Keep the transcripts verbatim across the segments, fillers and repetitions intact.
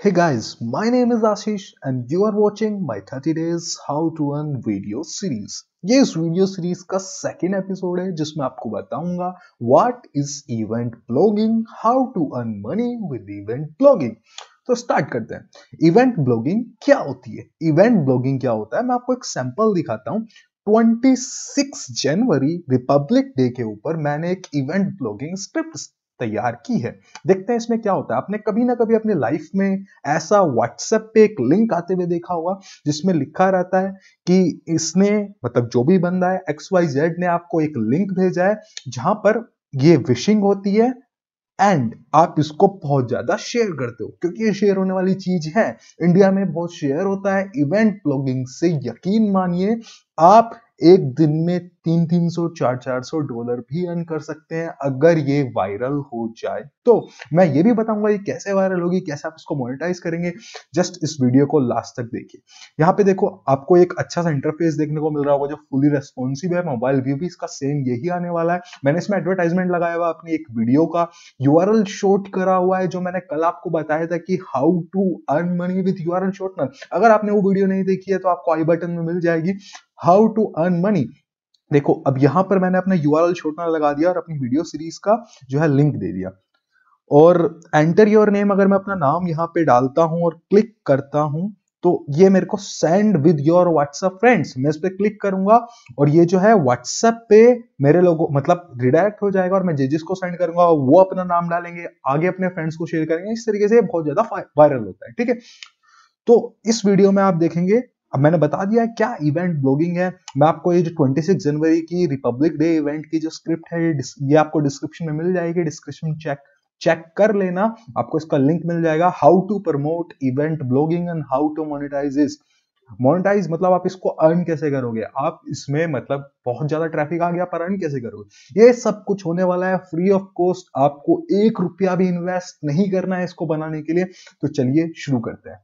Hey guys, my name is Ashish and you are watching my thirty days how to earn video series। ये इस video series का second episode है जिसमें आपको बताऊंगा what is event blogging, how to earn money with event blogging. तो start करते हैं। इवेंट ब्लॉगिंग क्या होती है? इवेंट ब्लॉगिंग क्या होता है मैं आपको एक सैंपल दिखाता हूँ। छब्बीस जनवरी रिपब्लिक डे के ऊपर मैंने एक इवेंट ब्लॉगिंग स्क्रिप्ट तैयार की है। देखते हैं इसमें क्या होता है। आपने कभी ना कभी अपने लाइफ में ऐसा व्हाट्सएप पे एक लिंक आते हुए देखा होगा जिसमें लिखा रहता है कि इसने मतलब जो भी बंदा है एक्स वाई जेड ने आपको एक लिंक भेजा है जहां पर ये विशिंग होती है एंड आप इसको बहुत ज्यादा शेयर करते हो क्योंकि ये शेयर होने वाली चीज है। इंडिया में बहुत शेयर होता है। इवेंट ब्लॉगिंग से यकीन मानिए आप एक दिन में तीन तीन सौ चार चार सौ डॉलर भी अर्न कर सकते हैं अगर ये वायरल हो जाए तो। मैं ये भी बताऊंगा ये कैसे वायरल होगी, कैसे आप इसको मोनेटाइज करेंगे। जस्ट इस वीडियो को लास्ट तक देखिए। यहाँ पे देखो आपको एक अच्छा सा इंटरफेस देखने को मिल रहा होगा जो फुली रेस्पॉन्सिव है। मोबाइल व्यू भी इसका सेम यही आने वाला है। मैंने इसमें एडवर्टाइजमेंट लगाया हुआ अपनी एक वीडियो का, यूआरएल शॉर्ट करा हुआ है जो मैंने कल आपको बताया था कि how to earn money with URL shortener. अगर आपने वो वीडियो नहीं देखी है तो आपको आई बटन में मिल जाएगी, हाउ टू अर्न मनी। देखो अब यहां पर मैंने अपना यूआरएल शॉर्टनर लगा दिया और अपनी वीडियो सीरीज का जो है लिंक दे दिया और एंटर योर नेम अगर मैं अपना नाम यहाँ पे डालता हूं और क्लिक करता हूं तो ये मेरे को send with your WhatsApp friends, मैं इस पे क्लिक करूंगा और ये जो है व्हाट्सएप पे मेरे लोगों मतलब रिडायरेक्ट हो जाएगा और मैं जिसको सेंड करूंगा वो अपना नाम डालेंगे, आगे अपने फ्रेंड्स को शेयर करेंगे। इस तरीके से बहुत ज्यादा वायरल होता है। ठीक है, तो इस वीडियो में आप देखेंगे। अब मैंने बता दिया है क्या इवेंट ब्लॉगिंग है। मैं आपको ये जो छब्बीस जनवरी की रिपब्लिक डे इवेंट की जो स्क्रिप्ट है ये आपको डिस्क्रिप्शन में मिल जाएगी। डिस्क्रिप्शन चेक चेक कर लेना, आपको इसका लिंक मिल जाएगा। How to promote event blogging and how to monetize is monetize मतलब आप इसको अर्न कैसे करोगे। आप इसमें मतलब बहुत ज्यादा ट्रैफिक आ गया पर अर्न कैसे करोगे, ये सब कुछ होने वाला है फ्री ऑफ कॉस्ट। आपको एक रुपया भी इन्वेस्ट नहीं करना है इसको बनाने के लिए। तो चलिए शुरू करते हैं।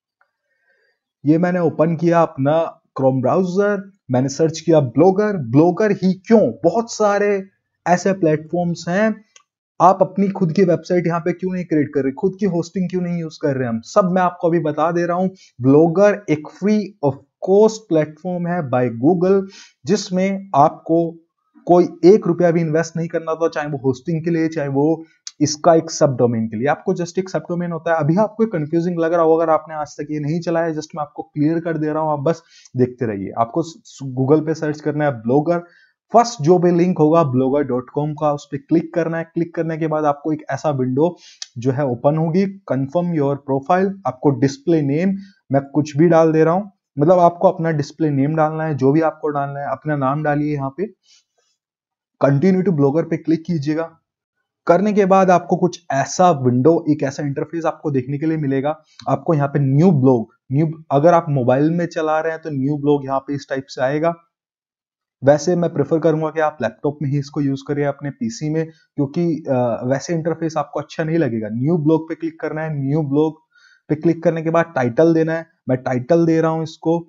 ये मैंने ओपन किया अपना क्रोम ब्राउजर, मैंने सर्च किया ब्लॉगर। ब्लॉगर ही क्यों, बहुत सारे ऐसे प्लेटफॉर्म्स हैं। आप अपनी खुद की वेबसाइट यहाँ पे क्यों नहीं क्रिएट कर रहे, खुद की होस्टिंग क्यों नहीं यूज कर रहे, हम सब मैं आपको अभी बता दे रहा हूं। ब्लॉगर एक फ्री ऑफ कॉस्ट प्लेटफॉर्म है बाय गूगल जिसमें आपको कोई एक रुपया भी इन्वेस्ट नहीं करना था, चाहे वो होस्टिंग के लिए चाहे वो इसका एक सब डोमेन के लिए। आपको जस्ट एक सब डोमेन होता है। अभी आपको कंफ्यूजिंग लग रहा होगा अगर आपने आज तक ये नहीं चलाया, जस्ट मैं आपको क्लियर कर दे रहा हूं, आप बस देखते रहिए। आपको गूगल पे सर्च करना है ब्लॉगर, फर्स्ट जो भी लिंक होगा ब्लॉगर डॉट कॉम का उस पर क्लिक करना है। क्लिक करने के बाद आपको एक ऐसा विंडो जो है ओपन होगी, कंफर्म योर प्रोफाइल। आपको डिस्प्ले नेम मैं कुछ भी डाल दे रहा हूं, मतलब आपको अपना डिस्प्ले नेम डालना है, जो भी आपको डालना है अपना नाम डालिए। यहाँ पे कंटिन्यू टू ब्लॉगर पे क्लिक कीजिएगा। करने के बाद आपको कुछ ऐसा विंडो, एक ऐसा इंटरफेस आपको देखने के लिए मिलेगा। आपको यहाँ पे न्यू ब्लॉग, न्यू अगर आप मोबाइल में चला रहे हैं तो न्यू ब्लॉग यहाँ पे इस टाइप से आएगा। वैसे मैं प्रेफर करूंगा कि आप लैपटॉप में ही इसको यूज करिए अपने पीसी में, क्योंकि वैसे इंटरफेस आपको अच्छा नहीं लगेगा। न्यू ब्लॉग पे क्लिक करना है। न्यू ब्लॉग पे क्लिक करने के बाद टाइटल देना है। मैं टाइटल दे रहा हूं इसको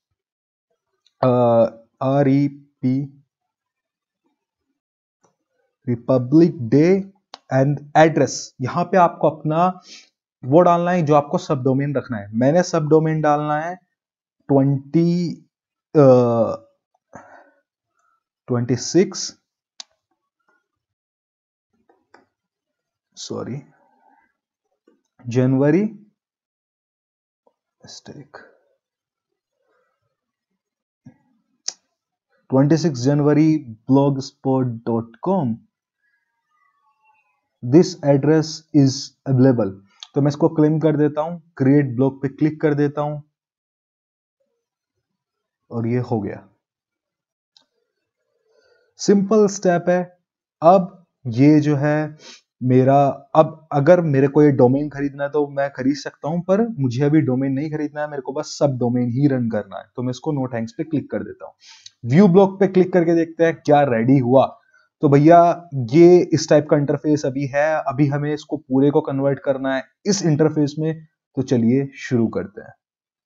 R E P Republic Day and address. यहां पे आपको अपना वो डालना है जो आपको सब डोमेन रखना है। मैंने सब डोमेन डालना है twenty twenty six sorry January mistake twenty six January blogspot dot com. This address is available. तो मैं इसको क्लेम कर देता हूं, क्रिएट ब्लॉग पे क्लिक कर देता हूं और ये हो गया। सिंपल स्टेप है। अब ये जो है मेरा, अब अगर मेरे को ये डोमेन खरीदना है तो मैं खरीद सकता हूं, पर मुझे अभी डोमेन नहीं खरीदना है, मेरे को बस सब डोमेन ही रन करना है। तो मैं इसको नो थैंक्स पे क्लिक कर देता हूं। व्यू ब्लॉग पे क्लिक करके देखते हैं क्या रेडी हुआ। तो भैया ये इस टाइप का इंटरफेस अभी है। अभी हमें इसको पूरे को कन्वर्ट करना है इस इंटरफेस में। तो चलिए शुरू करते हैं।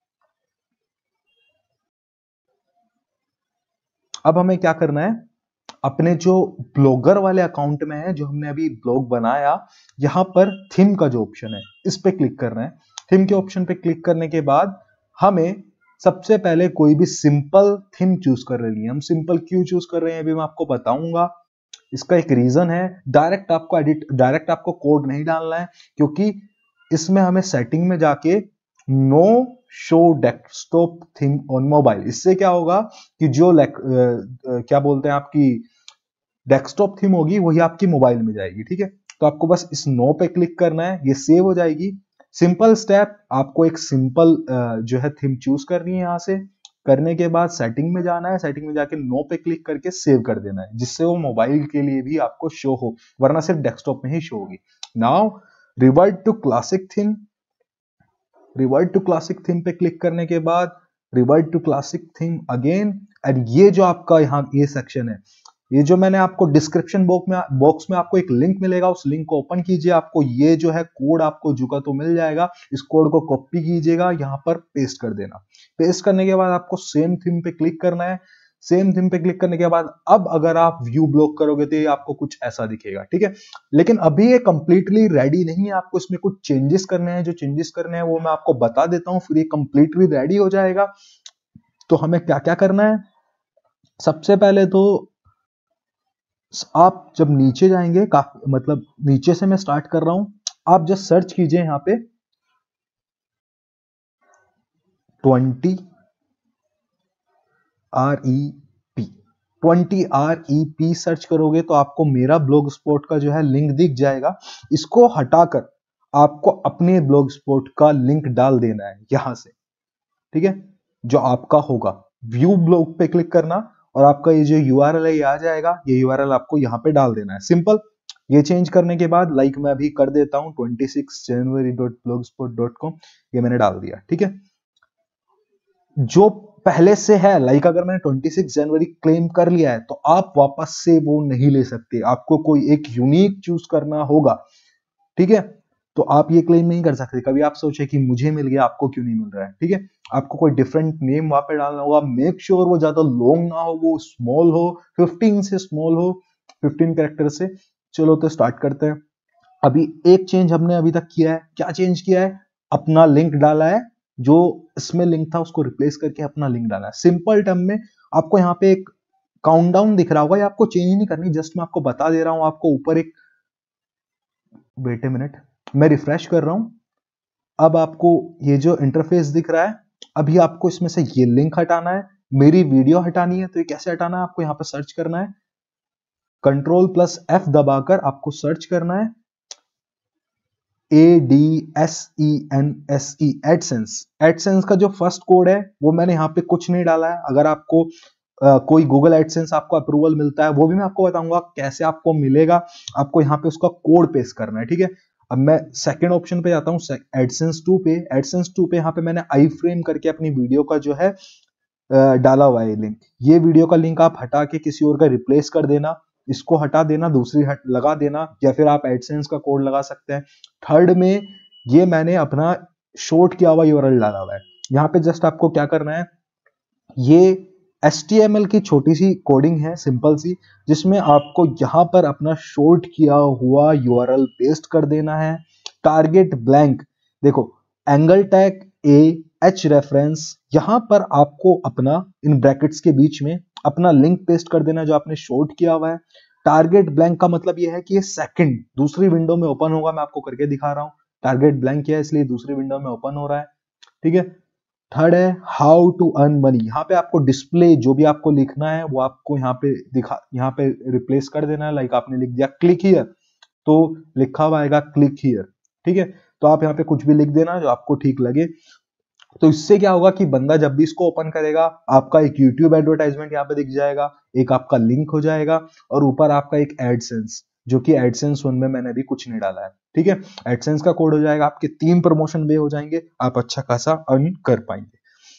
अब हमें क्या करना है, अपने जो ब्लॉगर वाले अकाउंट में है जो हमने अभी ब्लॉग बनाया, यहां पर थीम का जो ऑप्शन है इस पे क्लिक करना है। थीम के ऑप्शन पे क्लिक करने के बाद हमें सबसे पहले कोई भी सिंपल थीम चूज कर रही है। हम सिंपल क्यों चूज कर रहे हैं अभी मैं आपको बताऊंगा। इसका एक रीजन है, डायरेक्ट आपको एडिट डायरेक्ट आपको कोड नहीं डालना है, क्योंकि इसमें हमें सेटिंग में जाके no show desktop theme on mobile, इससे क्या होगा कि जो आ, आ, क्या बोलते हैं आपकी डेस्कटॉप थीम होगी वही आपकी मोबाइल में जाएगी। ठीक है, तो आपको बस इस नो पे क्लिक करना है, ये सेव हो जाएगी। सिंपल स्टेप, आपको एक सिंपल जो है थीम चूज करनी है। यहां से करने के बाद सेटिंग में जाना है, सेटिंग में जाके नो पे क्लिक करके सेव कर देना है, जिससे वो मोबाइल के लिए भी आपको शो हो, वरना सिर्फ डेस्कटॉप में ही शो होगी। Now revert to classic theme, revert to classic theme पे क्लिक करने के बाद revert to classic theme again, and ये जो आपका यहाँ ये सेक्शन है, ये जो मैंने आपको डिस्क्रिप्शन बॉक्स में बॉक्स में आपको एक लिंक मिलेगा, उस लिंक को ओपन कीजिए। आपको ये जो है कोड आपको जुका तो मिल जाएगा, इस कोड को कॉपी कीजिएगा, यहाँ पर पेस्ट कर देना। पेस्ट करने के बाद आपको सेम थीम पे क्लिक करना है। सेम थीम पे क्लिक करने के बाद अब अगर आप व्यू ब्लॉक करोगे तो ये आपको कुछ ऐसा दिखेगा। ठीक है, लेकिन अभी ये कंप्लीटली रेडी नहीं है, आपको इसमें कुछ चेंजेस करने हैं। जो चेंजेस करने हैं वो मैं आपको बता देता हूं, फिर ये कंप्लीटली रेडी हो जाएगा। तो हमें क्या क्या करना है, सबसे पहले तो आप जब नीचे जाएंगे, काफी मतलब नीचे से मैं स्टार्ट कर रहा हूं, आप जस्ट सर्च कीजिए यहां पे twenty R E P, twenty R E P search करोगे तो आपको मेरा ब्लॉग स्पॉट का जो है लिंक दिख जाएगा। इसको हटाकर आपको अपने ब्लॉग स्पॉट का लिंक डाल देना है यहां से। ठीक है, जो आपका होगा, व्यू ब्लॉग पे क्लिक करना और आपका ये जो यूआरएल है ये आ जाएगा, ये यूआरएल आपको यहाँ पे डाल देना है, सिंपल। ये चेंज करने के बाद लाइक मैं अभी कर देता हूँ twenty six January dot blogspot dot com, ये मैंने डाल दिया। ठीक है, जो पहले से है, लाइक अगर मैंने ट्वेंटी सिक्स जनवरी क्लेम कर लिया है तो आप वापस से वो नहीं ले सकते, आपको कोई एक यूनिक चूज करना होगा। ठीक है, तो आप ये क्लेम नहीं कर सकते। कभी आप सोचे कि मुझे मिल गया, आपको क्यों नहीं मिल रहा है। ठीक है, आपको कोई डिफरेंट नेम वहां पे डालना होगा। मेक श्योर वो ज्यादा लॉन्ग ना हो, वो स्मॉल हो, फिफ्टीन से स्मॉल हो, फिफ्टीन कैरेक्टर से। चलो तो स्टार्ट करते हैं। अभी एक चेंज हमने अभी तक किया है, क्या चेंज किया है, अपना लिंक डाला है, जो इसमें लिंक था उसको रिप्लेस करके अपना लिंक डाला है। सिंपल टर्म में आपको यहाँ पे एक काउंटडाउन दिख रहा होगा, ये आपको चेंज नहीं करनी, जस्ट मैं आपको बता दे रहा हूं। आपको ऊपर एक, वेट ए मिनट, मैं रिफ्रेश कर रहा हूं। अब आपको ये जो इंटरफेस दिख रहा है, अभी आपको इसमें से ये लिंक हटाना है, मेरी वीडियो हटानी है। तो ये कैसे हटाना है, आपको यहाँ पे सर्च करना है, कंट्रोल प्लस एफ दबाकर आपको सर्च करना है A D S E N S E, AdSense. AdSense का जो फर्स्ट कोड है वो मैंने यहाँ पे कुछ नहीं डाला है। अगर आपको Uh, कोई गूगल एडसेंस आपको अप्रूवल मिलता है, वो भी मैं आपको बताऊंगा कैसे आपको मिलेगा। आपको यहाँ पे उसका कोड पेस्ट करना है। ठीक है, अब मैं सेकंड ऑप्शन पे जाता हूँ, एडसेंस टू पे। एडसेंस टू पे यहाँ पे मैंने आई फ्रेम करके अपनी वीडियो का जो है डाला हुआ है लिंक। ये वीडियो का लिंक आप हटा के किसी और का रिप्लेस कर देना, इसको हटा देना, दूसरी हट लगा देना, या फिर आप एडसेंस का कोड लगा सकते हैं। थर्ड में ये मैंने अपना शॉर्ट किया हुआ यूआरएल डाला हुआ है। यहाँ पे जस्ट आपको क्या करना है, ये एच टी एम एल की छोटी सी कोडिंग है, सिंपल सी, जिसमें आपको यहां पर अपना शॉर्ट किया हुआ यूआरएल पेस्ट कर देना है। टारगेट ब्लैंक, देखो angle tag A H reference, यहां पर आपको अपना इन ब्रैकेट्स के बीच में अपना लिंक पेस्ट कर देना जो आपने शॉर्ट किया हुआ है। टारगेट ब्लैंक का मतलब यह है कि ये सेकंड दूसरी विंडो में ओपन होगा, मैं आपको करके दिखा रहा हूं। टारगेट ब्लैंक किया है इसलिए दूसरी विंडो में ओपन हो रहा है। ठीक है, थर्ड है हाउ टू अर्न मनी। यहाँ पे आपको डिस्प्ले जो भी आपको लिखना है वो आपको यहाँ पे दिखा, यहाँ पे रिप्लेस कर देना है। लाइक आपने लिख दिया क्लिक हियर, तो लिखा हुआ आएगा क्लिक हियर। ठीक है, तो आप यहाँ पे कुछ भी लिख देना जो आपको ठीक लगे। तो इससे क्या होगा कि बंदा जब भी इसको ओपन करेगा, आपका एक यूट्यूब एडवर्टाइजमेंट यहाँ पे दिख जाएगा, एक आपका लिंक हो जाएगा, और ऊपर आपका एक एडसेंस, जो कि एडसेंस वन में मैंने अभी कुछ नहीं डाला है। ठीक है, एडसेंस का कोड हो जाएगा, आपके तीन प्रमोशन वे हो जाएंगे, आप अच्छा खासा अर्न कर पाएंगे।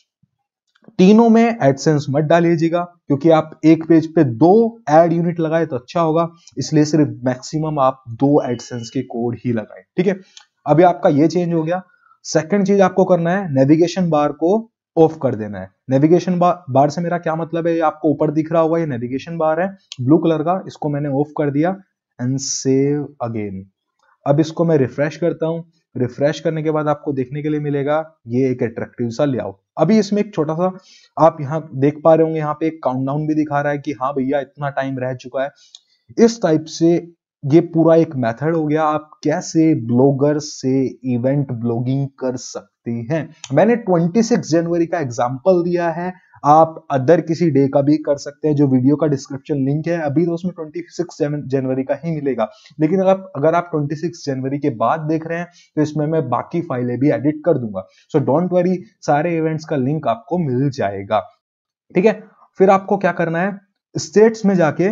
तीनों में एडसेंस मत डालिएगा, क्योंकि आप एक पेज पे दो एड यूनिट लगाए तो अच्छा होगा, इसलिए सिर्फ मैक्सिमम आप दो एडसेंस के कोड ही लगाए। ठीक है, अभी आपका ये चेंज हो गया। सेकंड चीज आपको करना है, नेविगेशन बार को ऑफ कर देना है। नेविगेशन बार, बार से मेरा क्या मतलब है, ये आपको ऊपर दिख रहा होगा, ये नेविगेशन बार है ब्लू कलर का, इसको मैंने ऑफ कर दिया एंड सेव अगेन। अब इसको मैं रिफ्रेश करता हूं, रिफ्रेश करने के बाद आपको देखने के लिए मिलेगा ये एक अट्रैक्टिव सा लेआउट। अभी इसमें एक छोटा सा आप यहाँ देख पा रहे होंगे, यहाँ पे एक काउंटडाउन भी दिखा रहा है कि हाँ भैया इतना टाइम रह चुका है। इस टाइप से ये पूरा एक मेथड हो गया आप कैसे ब्लॉगर से इवेंट ब्लॉगिंग कर सकते हैं। मैंने छब्बीस जनवरी का एग्जांपल दिया है, आप अदर किसी डे का भी कर सकते हैं। जो वीडियो का डिस्क्रिप्शन लिंक है अभी तो उसमें छब्बीस जनवरी का ही मिलेगा, लेकिन अगर आप अगर आप छब्बीस जनवरी के बाद देख रहे हैं तो इसमें मैं बाकी फाइलें भी एडिट कर दूंगा। सो डोंट वरी, सारे इवेंट्स का लिंक आपको मिल जाएगा। ठीक है, फिर आपको क्या करना है, स्टेट्स में जाके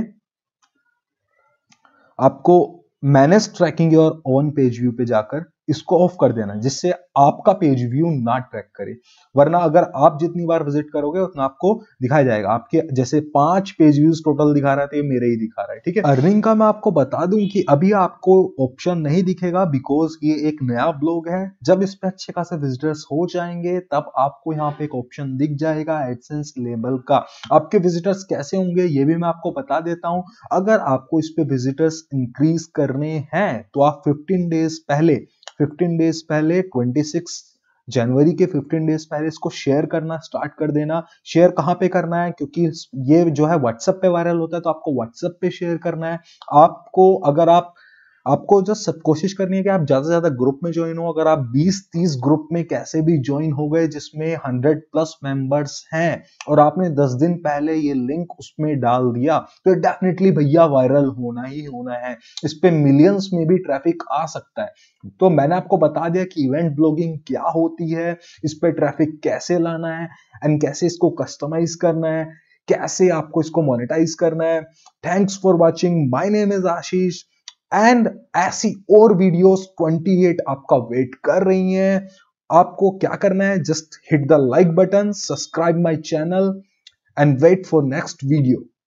आपको manage tracking your own page view पे जाकर इसको ऑफ कर देना है, जिससे आपका पेज व्यू ना ट्रैक करे। वरना अगर आप जितनी बार विजिट करोगे उतना आपको दिखाया जाएगा। आपके जैसे पांच पेज व्यूज टोटल दिखा रहा है तो ये मेरे ही दिखा रहा है। ठीक है, अर्निंग का मैं आपको बता दूं कि अभी आपको ऑप्शन नहीं दिखेगा बिकॉज ये एक नया ब्लॉग है। जब इस पे अच्छे खासे विजिटर्स हो जाएंगे तब आपको यहाँ पे एक ऑप्शन दिख जाएगा एडसेंस लेबल का। आपके विजिटर्स कैसे होंगे ये भी मैं आपको बता देता हूं। अगर आपको इस पे विजिटर्स इंक्रीज करने हैं तो आप फिफ्टीन डेज पहले फिफ्टीन डेज पहले छब्बीस जनवरी के फिफ्टीन डेज पहले इसको शेयर करना स्टार्ट कर देना। शेयर कहां पे करना है, क्योंकि ये जो है व्हाट्सएप पे वायरल होता है तो आपको व्हाट्सएप पे शेयर करना है। आपको अगर आप आपको जो सब कोशिश करनी है कि आप ज्यादा से ज्यादा ग्रुप में ज्वाइन हो। अगर आप बीस तीस ग्रुप में कैसे भी ज्वाइन हो गए जिसमें हंड्रेड प्लस मेंबर्स हैं और आपने दस दिन पहले ये लिंक उसमें डाल दिया तो डेफिनेटली भैया वायरल होना ही होना है। इस पे मिलियंस में भी ट्रैफिक आ सकता है। तो मैंने आपको बता दिया कि इवेंट ब्लॉगिंग क्या होती है, इस पे ट्रैफिक कैसे लाना है एंड कैसे इसको कस्टमाइज करना है, कैसे आपको इसको मोनेटाइज करना है। Thanks for watching, my name is Ashish and ऐसी और वीडियोस अट्ठाईस आपका वेट कर रही हैं। आपको क्या करना है, just hit the like button, subscribe my channel and wait for next video.